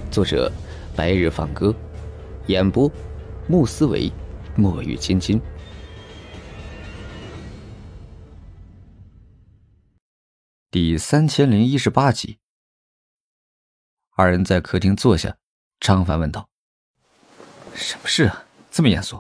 作者白日放歌，演播穆思维、墨雨青青。第3018集。二人在客厅坐下，张凡问道：“什么事啊？这么严肃？”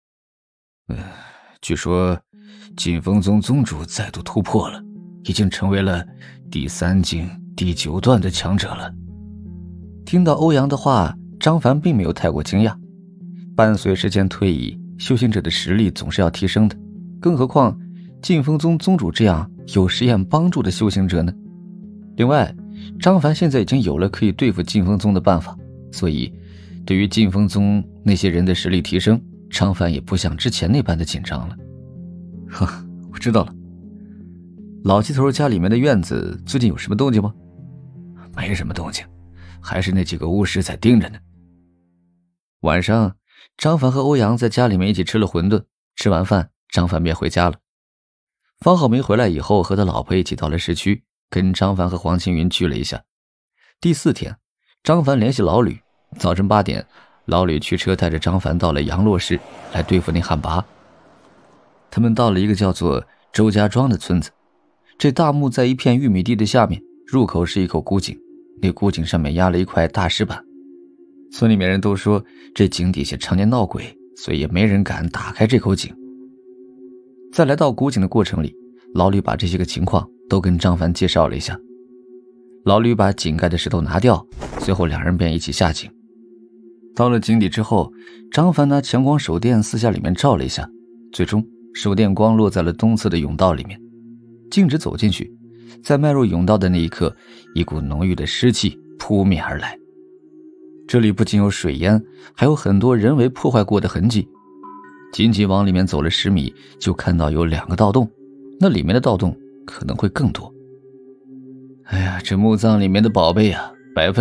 据说劲风宗宗主再度突破了，已经成为了第3境第9段的强者了。 听到欧阳的话，张凡并没有太过惊讶。伴随时间推移，修行者的实力总是要提升的，更何况劲风宗宗主这样有实验帮助的修行者呢？另外，张凡现在已经有了可以对付劲风宗的办法，所以对于劲风宗那些人的实力提升，张凡也不像之前那般的紧张了。我知道了。老鸡头家里面的院子最近有什么动静吗？ 没什么动静，还是那几个巫师在盯着呢。 晚上，张凡和欧阳在家里面一起吃了馄饨，吃完饭，张凡便回家了。方浩明回来以后，和他老婆一起到了市区，跟张凡和黄青云聚了一下。第4天，张凡联系老吕，早晨8点，老吕驱车带着张凡到了杨洛市来对付那汉魃。他们到了一个叫做周家庄的村子，这大墓在一片玉米地的下面，入口是一口古井，那古井上面压了一块大石板。村里面人都说这井底下常年闹鬼，所以也没人敢打开这口井。在来到古井的过程里，老吕把这些个情况都跟张凡介绍了一下。老吕把井盖的石头拿掉，随后两人便一起下井。到了井底之后，张凡拿强光手电四下里面照了一下，最终手电光落在了东侧的甬道里面。径直走进去，在迈入甬道的那一刻，一股浓郁的湿气扑面而来。这里不仅有水淹，还有很多人为破坏过的痕迹。仅仅往里面走了10米，就看到有2个盗洞，那里面的盗洞可能会更多。哎呀，这墓葬里面的宝贝啊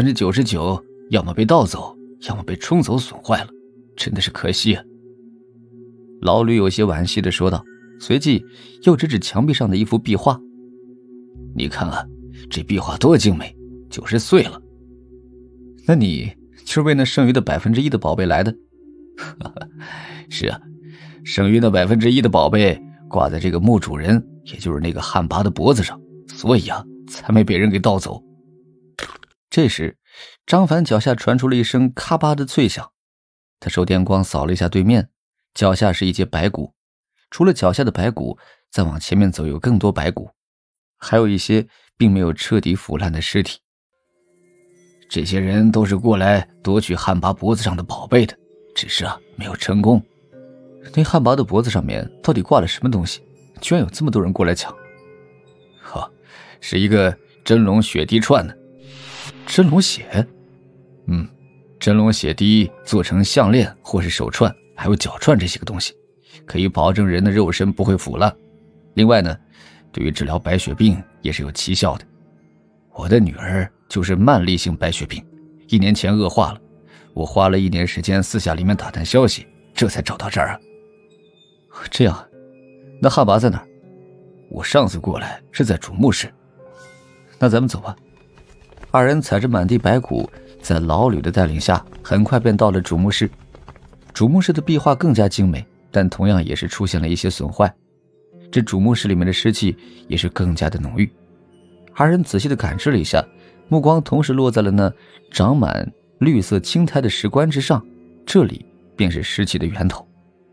，99%要么被盗走，要么被冲走损坏了，真的是可惜啊。老吕有些惋惜地说道，随即又指指墙壁上的一幅壁画。 你看啊，这壁画多精美，就是碎了。 那你就是为那剩余的1%的宝贝来的？ 是啊，剩余的1%的宝贝挂在这个墓主人，也就是那个汉魃的脖子上，所以啊，才没被人给盗走。 这时，张凡脚下传出了一声咔吧的脆响，他手电光扫了一下对面，脚下是一截白骨，除了脚下的白骨，再往前面走有更多白骨，还有一些并没有彻底腐烂的尸体。 这些人都是过来夺取汉魃脖子上的宝贝的，只是啊，没有成功。 那汉魃的脖子上面到底挂了什么东西？居然有这么多人过来抢！ 是一个真龙血滴串呢。 真龙血？ 真龙血滴做成项链或是手串，还有脚串这些个东西，可以保证人的肉身不会腐烂。另外呢，对于治疗白血病也是有奇效的。我的女儿就是慢粒性白血病，1年前恶化了，我花了1年时间私下里面打探消息，这才找到这儿啊。 这样，那汉魃在哪儿？ 我上次过来是在主墓室。 那咱们走吧。二人踩着满地白骨，在老吕的带领下，很快便到了主墓室。主墓室的壁画更加精美，但同样也是出现了一些损坏。这主墓室里面的湿气也是更加的浓郁。二人仔细的感知了一下，目光同时落在了那长满绿色青苔的石棺之上，这里便是湿气的源头。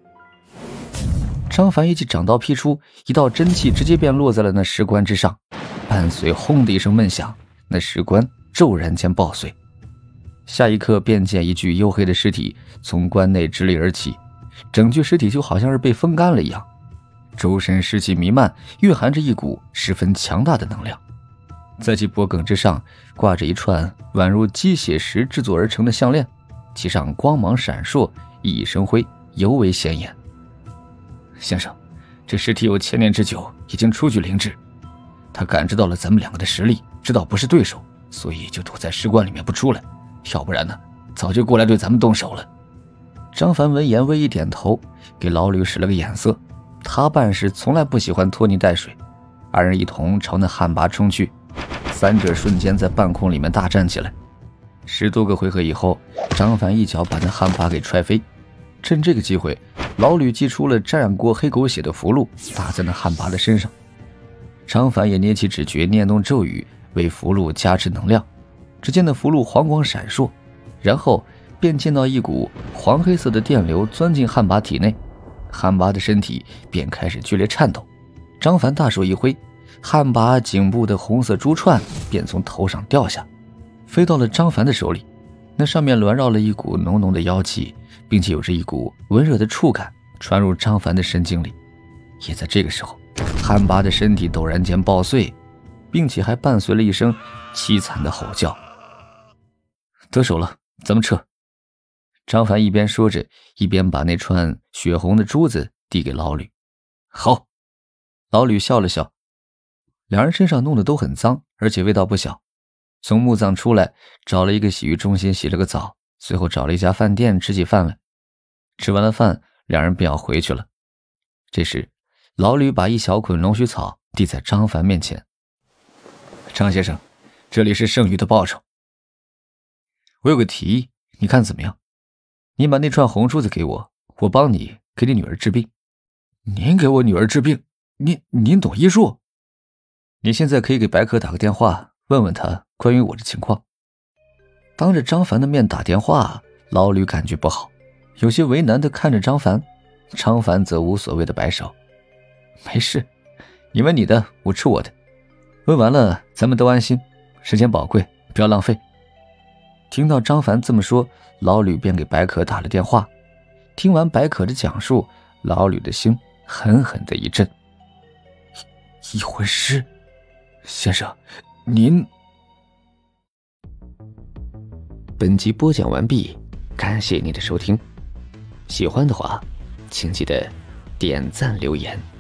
张凡一记掌刀劈出，一道真气直接便落在了那石棺之上，伴随轰的一声闷响，那石棺骤然间爆碎。下一刻便见一具黝黑的尸体从棺内直立而起，整具尸体就好像是被风干了一样，周身湿气弥漫，蕴含着一股十分强大的能量。在其脖颈之上挂着一串宛如鸡血石制作而成的项链，其上光芒闪烁，熠熠生辉，尤为显眼。 先生，这尸体有1000年之久，已经初具灵智。他感知到了咱们2个的实力，知道不是对手，所以就躲在石棺里面不出来，要不然呢，早就过来对咱们动手了。 张凡闻言微一点头，给老吕使了个眼色。他办事从来不喜欢拖泥带水。二人一同朝那汉魃冲去，3者瞬间在半空里面大战起来。 10多个回合以后，张凡一脚把那旱魃给踹飞。趁这个机会，老吕祭出了沾染过黑狗血的符箓，打在那旱魃的身上。张凡也捏起指诀，念动咒语，为符箓加持能量。只见那符箓黄光闪烁，然后便见到一股黄黑色的电流钻进旱魃体内，旱魃的身体便开始剧烈颤抖。张凡大手一挥，旱魃颈部的红色珠串便从头上掉下，飞到了张凡的手里。那上面环绕了一股浓浓的妖气，并且有着一股温热的触感传入张凡的神经里。也在这个时候，旱魃的身体陡然间爆碎，并且还伴随了一声凄惨的吼叫。得手了，咱们撤。张凡一边说着，一边把那串血红的珠子递给老吕。好。老吕笑了笑。两人身上弄得都很脏，而且味道不小。从墓葬出来，找了一个洗浴中心洗了个澡，随后找了一家饭店吃起饭来。吃完了饭，两人便要回去了。这时老吕把一小捆龙须草递在张凡面前。张先生，这里是剩余的报酬。我有个提议，你看怎么样？你把那串红珠子给我，我帮你给你女儿治病。您给我女儿治病？您懂医术？你现在可以给白可打个电话，问问他关于我的情况。当着张凡的面打电话，老吕感觉不好，有些为难地看着张凡。张凡则无所谓的摆手。没事，你问你的，我吃我的。问完了，咱们都安心，时间宝贵，不要浪费。听到张凡这么说，老吕便给白可打了电话。听完白可的讲述，老吕的心狠狠的一震。一魂师先生，您…… 本集播讲完毕，感谢您的收听。喜欢的话，请记得点赞留言。